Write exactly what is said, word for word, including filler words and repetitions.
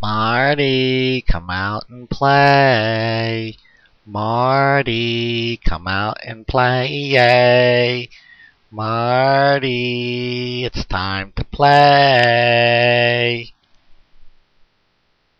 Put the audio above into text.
Marty, come out and play. Marty, come out and play. Yay. Marty, it's time to play.